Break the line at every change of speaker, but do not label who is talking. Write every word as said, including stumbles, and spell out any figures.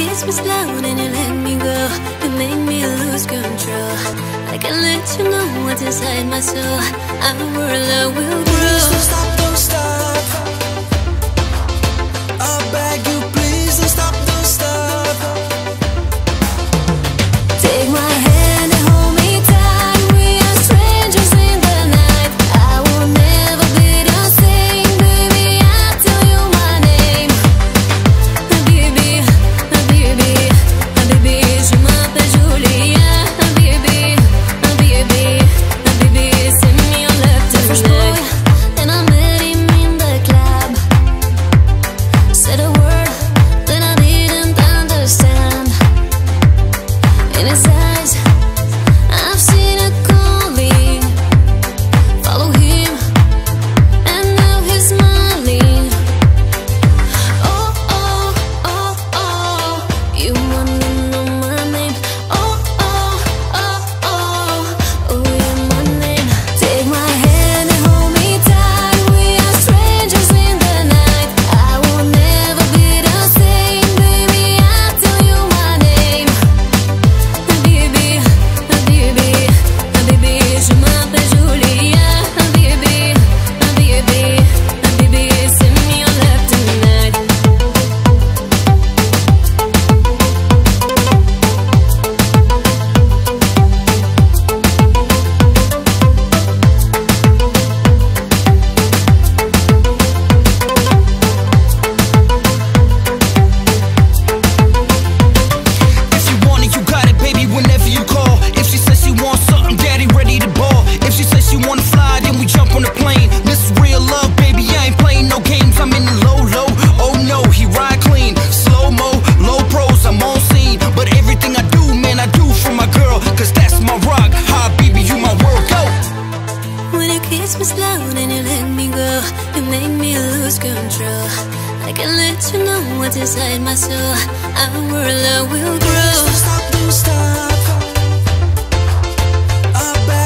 kiss me slow, then you let me go. You make me lose control. I can let you know what's inside my soul. Our love will grow.
Please don't stop, don't stop. I beg you, please don't stop, don't stop.
Take my hand and hold me tight. We are strangers in the night. I will never be the same, baby. I tell you my name. Habibi, Habibi, Habibi, je m'appelle Julia. Habibi, Habibi, Habibi, send me your love tonight. And I met him in the club. Said a word that I didn't understand. In his eyes, I've seen a calling. Follow him, and now he's smiling. Oh, oh, oh, oh, you wanna know my name? Oh, oh, oh, oh, oh, yeah, my name. Take my hand and hold me tight. We are strangers in the night. I will never be the same, baby. I tell you my name. Habibi, Habibi, Habibi, je m'appelle Julia. Habibi, Habibi, Habibi, send me your love tonight.
If you want it, you got it, baby, whenever you call. If she says she wants something, daddy ready to ball. If she says she wanna fly, then we jump on the plane. This is real love, baby, I ain't playing no games. I'm in the low, low, oh no, he ride clean. Slow-mo, low pros, I'm on scene. But everything I do, man, I do for my girl. Cause that's my rock, hi, baby, you my world, go.
When you kiss me slow, then you let me go. You make me lose control. I can let you know what's inside my soul. Our love will grow.
Please don't stop, don't stop. I beg